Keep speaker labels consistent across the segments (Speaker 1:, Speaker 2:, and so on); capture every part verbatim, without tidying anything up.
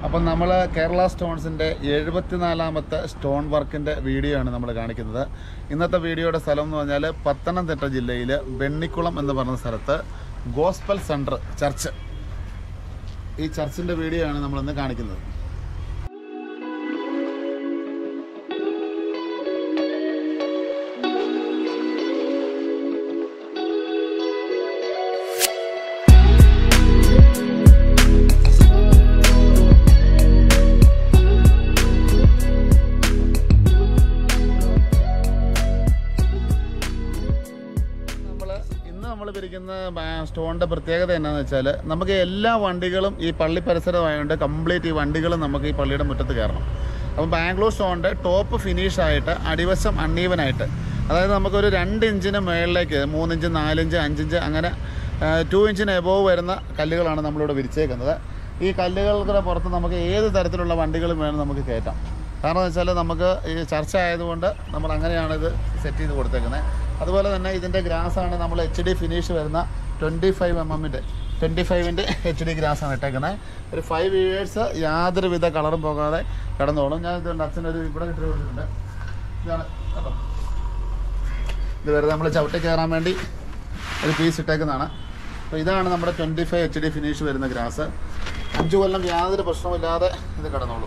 Speaker 1: അപ്പം നമ്മൾ കേരള സ്റ്റോൺസിൻ്റെ എഴുപത്തിനാലാമത്തെ സ്റ്റോൺ വർക്കിൻ്റെ വീഡിയോ ആണ് നമ്മൾ കാണിക്കുന്നത്. ഇന്നത്തെ വീഡിയോയുടെ സ്ഥലം എന്ന് പറഞ്ഞാൽ പത്തനംതിട്ട ജില്ലയിൽ വെണ്ണിക്കുളം എന്ന് പറഞ്ഞ സ്ഥലത്ത് ഗോസ്പൽ സെൻറ്റർ ചർച്ച്. ഈ ചർച്ചിൻ്റെ വീഡിയോ ആണ് നമ്മളിന്ന് കാണിക്കുന്നത്. നമ്മൾ പിരിക്കുന്ന സ്റ്റോണിൻ്റെ പ്രത്യേകത എന്നാന്ന് വെച്ചാൽ നമുക്ക് എല്ലാ വണ്ടികളും ഈ പള്ളി പരിസരമായതുകൊണ്ട് കംപ്ലീറ്റ് ഈ വണ്ടികളും നമുക്ക് ഈ പള്ളിയുടെ മുറ്റത്ത് കയറണം. അപ്പം ബാംഗ്ലൂർ സ്റ്റോണിൻ്റെ ടോപ്പ് ഫിനിഷായിട്ട് അടിവശം അണ്ണീവനായിട്ട്, അതായത് നമുക്കൊരു രണ്ട് ഇഞ്ചിന് മുകളിലേക്ക് മൂന്നിഞ്ച് നാലിഞ്ച് അഞ്ചിഞ്ച് അങ്ങനെ ടു ഇഞ്ചിന് എബോവ് വരുന്ന കല്ലുകളാണ് നമ്മളിവിടെ വിരിച്ചേക്കുന്നത്. ഈ കല്ലുകളുടെ പുറത്ത് നമുക്ക് ഏത് തരത്തിലുള്ള വണ്ടികളും വേണം നമുക്ക് കയറ്റാം. കാരണം എന്ന് വെച്ചാൽ നമുക്ക് ഈ ചർച്ച ആയതുകൊണ്ട് നമ്മൾ അങ്ങനെയാണ് ഇത് സെറ്റ് ചെയ്ത് കൊടുത്തേക്കുന്നത്. അതുപോലെ തന്നെ ഇതിൻ്റെ ഗ്രാസാണ് നമ്മൾ എച്ച് ഡി ഫിനിഷ് വരുന്ന ട്വൻറ്റി ഫൈവ് എം എമ്മിൻ്റെ ട്വൻറ്റി ഫൈവിൻ്റെ എച്ച് ഡി ഗ്രാസാണ് ഇട്ടേക്കുന്നത്. ഒരു ഫൈവ് ഇയേഴ്സ് യാതൊരുവിധ കളറും പോകാതെ കിടന്നോളും. ഞാൻ ഇതുണ്ട് അച്ഛനൊരു ഇവിടെ ഇട്ട് കൊടുത്തിട്ടുണ്ട്. ഇതാണ് കേട്ടോ, ഇത് വെറുതെ നമ്മൾ ചവിട്ടി കയറാൻ വേണ്ടി ഒരു പീസ് ഇട്ടേക്കുന്നതാണ്. അപ്പോൾ ഇതാണ് നമ്മുടെ twenty five H D finish വരുന്ന ഗ്രാസ്. അഞ്ച് കൊല്ലം യാതൊരു പ്രശ്നമില്ലാതെ ഇത് കിടന്നോളും.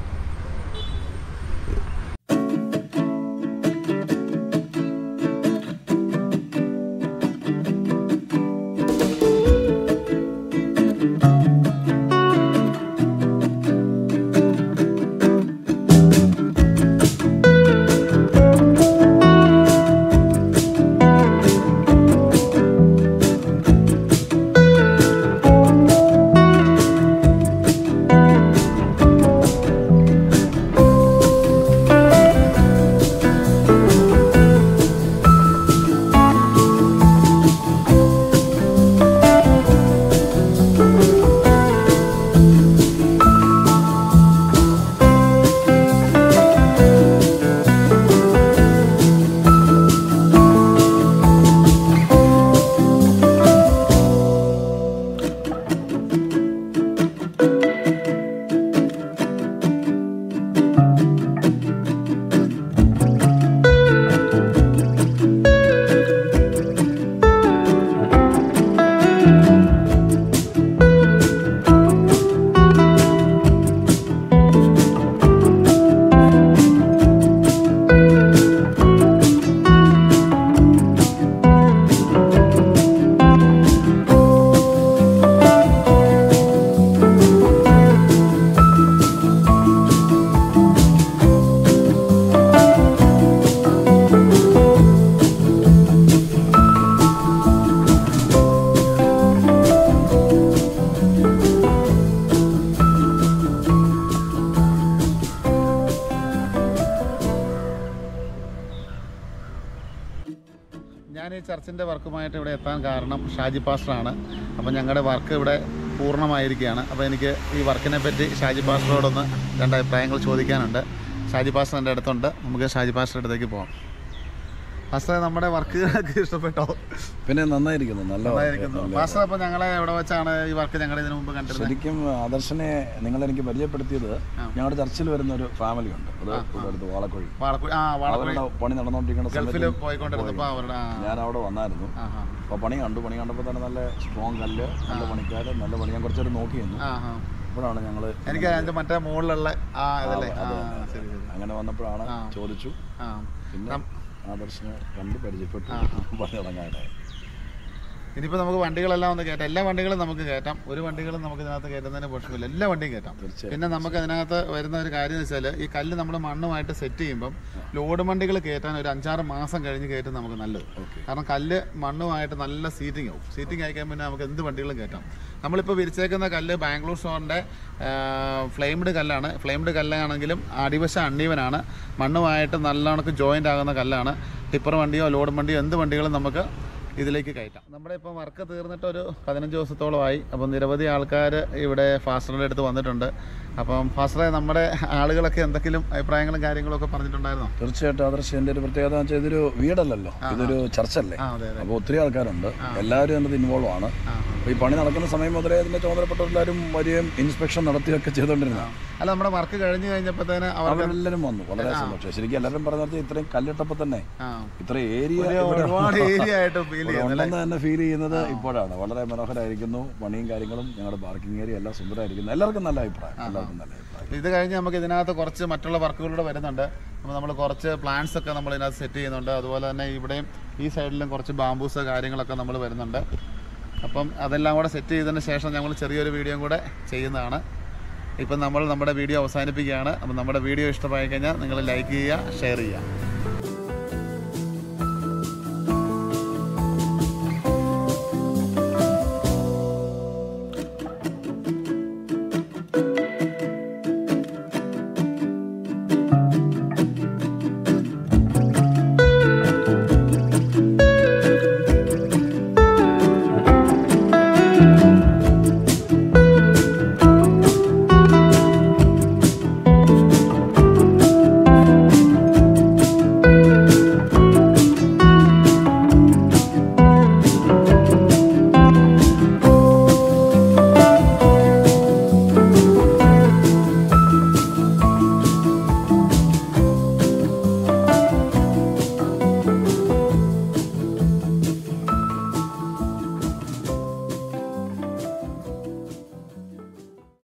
Speaker 1: ഞാൻ ഈ ചർച്ചിൻ്റെ വർക്കുമായിട്ട് ഇവിടെ എത്താൻ കാരണം ഷാജി പാസ്റ്ററാണ്. അപ്പോൾ ഞങ്ങളുടെ വർക്ക് ഇവിടെ പൂർണ്ണമായിരിക്കുകയാണ്. അപ്പോൾ എനിക്ക് ഈ വർക്കിനെ പറ്റി ഷാജി പാസ്റ്ററോടൊന്ന് രണ്ട് അഭിപ്രായങ്ങൾ ചോദിക്കാനുണ്ട്. ഷാജി പാസ്റ്റർ എൻ്റെ അടുത്തുണ്ട്. നമുക്ക് ഷാജി പാസ്റ്ററുടെ അടുത്തേക്ക് പോകാം. പാസ്റ്റർ, നമ്മുടെ വർക്കുകളൊക്കെ ഇഷ്ടപ്പെട്ടോ?
Speaker 2: പിന്നെ നന്നായിരിക്കുന്നു,
Speaker 1: നന്നായിരിക്കുന്നു. പാസ്റ്റർ, അപ്പോൾ ഞങ്ങളെ എവിടെ വെച്ചാണ് ഈ വർക്ക് ഞങ്ങൾ ഇതിനു മുമ്പ് കണ്ടത്?
Speaker 2: ശരിക്കും ആദർശനെ നിങ്ങളെനിക്ക് പരിചയപ്പെടുത്തിയത് ഞങ്ങളുടെ ചർച്ചിൽ വരുന്ന ഒരു ഫാമിലി ഉണ്ട്, അത് അടുത്ത് വാളക്കുഴി. അവരുടെ പണി നടന്നുകൊണ്ടിരിക്കുന്ന സമയത്ത് ഞാൻ അവിടെ വന്നായിരുന്നു. അപ്പോൾ പണി കണ്ടു. പണി കണ്ടപ്പോൾ തന്നെ നല്ല സ്ട്രോങ് കല്ല്, നല്ല പണിക്കാർ, നല്ല പണി. ഞാൻ കുറച്ചേരം നോക്കിയിരുന്നു. അപ്പോഴാണ് ഞങ്ങൾ
Speaker 1: എനിക്ക് മറ്റേ മുകളിലുള്ള
Speaker 2: അങ്ങനെ വന്നപ്പോഴാണ് ചോദിച്ചു. പിന്നെ ആദർശനെ കണ്ട് പരിചയപ്പെട്ടു പറഞ്ഞു തുടങ്ങാനായി.
Speaker 1: ഇനിയിപ്പോൾ നമുക്ക് വണ്ടികളെല്ലാം ഒന്ന് കയറ്റാം. എല്ലാ വണ്ടികളും നമുക്ക് കയറ്റാം. ഒരു വണ്ടികളും നമുക്ക് ഇതിനകത്ത് കയറ്റുന്നതിന് പ്രശ്നമില്ല. എല്ലാ വണ്ടിയും കയറ്റാം. പിന്നെ നമുക്ക് അതിനകത്ത് വരുന്ന ഒരു കാര്യം എന്ന് വെച്ചാൽ ഈ കല്ല് നമ്മൾ മണ്ണുമായിട്ട് സെറ്റ് ചെയ്യുമ്പം ലോഡ് വണ്ടികൾ കയറ്റാൻ ഒരു അഞ്ചാറ് മാസം കഴിഞ്ഞ് കയറ്റും നമുക്ക് നല്ലത്. കാരണം കല്ല് മണ്ണുമായിട്ട് നല്ല സീറ്റിംഗ് ആവും. സീറ്റിംഗ് ആയിക്കാൻ പിന്നെ നമുക്ക് എന്ത് വണ്ടികളും കയറ്റാം. നമ്മളിപ്പോൾ വിരിച്ചേക്കുന്ന കല്ല് ബാംഗ്ലൂർ സ്റ്റോണിൻ്റെ ഫ്ലെയിംഡ് കല്ലാണ്. ഫ്ലെയിംഡ് കല്ലാണെങ്കിലും അടിവശം അണ്ണീവനാണ്. മണ്ണുമായിട്ട് നല്ലവണ്ണം ജോയിൻ്റ് ആകുന്ന കല്ലാണ്. ടിപ്പർ വണ്ടിയോ ലോഡ് വണ്ടിയോ എന്ത് വണ്ടികളും നമുക്ക് ഇതിലേക്ക് കയറ്റാം. നമ്മുടെ ഇപ്പോൾ വർക്ക് തീർന്നിട്ട് ഒരു പതിനഞ്ച് ദിവസത്തോളമായി. അപ്പം നിരവധി ആൾക്കാർ ഇവിടെ ഫാസ്റ്ററിൻ്റെ അടുത്ത് വന്നിട്ടുണ്ട്. അപ്പം ഫാസ്റ്ററെ, നമ്മുടെ ആളുകളൊക്കെ എന്തെങ്കിലും അഭിപ്രായങ്ങളും കാര്യങ്ങളും ഒക്കെ പറഞ്ഞിട്ടുണ്ടായിരുന്നോ?
Speaker 2: തീർച്ചയായിട്ടും ആദർശ്, എൻ്റെ ഒരു പ്രത്യേകത എന്ന് വെച്ചാൽ ഇതൊരു വീടല്ലല്ലോ, ഇതൊരു ചർച്ചല്ലേ. അപ്പോൾ ഒത്തിരി ആൾക്കാരുണ്ട്, എല്ലാവരും അതിനകത്ത് ഇൻവോൾവ് ആണ്. അപ്പോൾ ഈ പണി നടക്കുന്ന സമയം മുതലേ അതിൻ്റെ ചുമതലപ്പെട്ടവരെല്ലാവരും വരികയും ഇൻസ്പെക്ഷൻ നടത്തിയൊക്കെ ചെയ്തുകൊണ്ടിരുന്നതാണ്.
Speaker 1: അല്ല, നമ്മുടെ വർക്ക് കഴിഞ്ഞ് കഴിഞ്ഞപ്പോഴത്തേന്
Speaker 2: അവരെല്ലാവരും വന്നു. വളരെ സന്തോഷം. ശരിക്കും എല്ലാവരും പറഞ്ഞാൽ ഇത്രയും കല്ലിട്ടപ്പോൾ തന്നെ ഇത്രയും ഏരിയ
Speaker 1: ഒരുപാട് ഏരിയ ആയിട്ട്
Speaker 2: തന്നെ ഫീൽ ചെയ്യുന്നത് ഇപ്പോഴാണ്. വളരെ മനോഹരമായിരിക്കുന്നു. പണിയും കാര്യങ്ങളും ഞങ്ങളുടെ പാർക്കിംഗ് ഏരിയ എല്ലാം സുന്ദരമായിരിക്കുന്നു. എല്ലാവർക്കും നല്ല അഭിപ്രായം, എല്ലാവർക്കും നല്ല അഭിപ്രായം.
Speaker 1: ഇത് കഴിഞ്ഞ് നമുക്ക് ഇതിനകത്ത് കുറച്ച് മറ്റുള്ള വർക്കുകളുടെ വരുന്നുണ്ട്. അപ്പോൾ നമ്മൾ കുറച്ച് പ്ലാന്റ്സ് ഒക്കെ നമ്മൾ ഇതിനകത്ത് സെറ്റ് ചെയ്യുന്നുണ്ട്. അതുപോലെ തന്നെ ഇവിടെയും ഈ സൈഡിലും കുറച്ച് ബാംബൂസ് കാര്യങ്ങളൊക്കെ നമ്മൾ വരുന്നുണ്ട്. അപ്പം അതെല്ലാം കൂടെ സെറ്റ് ചെയ്തതിന് ശേഷം ഞങ്ങൾ ചെറിയൊരു വീഡിയോ കൂടെ ചെയ്യുന്നതാണ്. ഇപ്പം നമ്മൾ നമ്മുടെ വീഡിയോ അവസാനിപ്പിക്കുകയാണ്. അപ്പം നമ്മുടെ വീഡിയോ ഇഷ്ടമായി കഴിഞ്ഞാൽ നിങ്ങൾ ലൈക്ക് ചെയ്യുക, ഷെയർ ചെയ്യുക.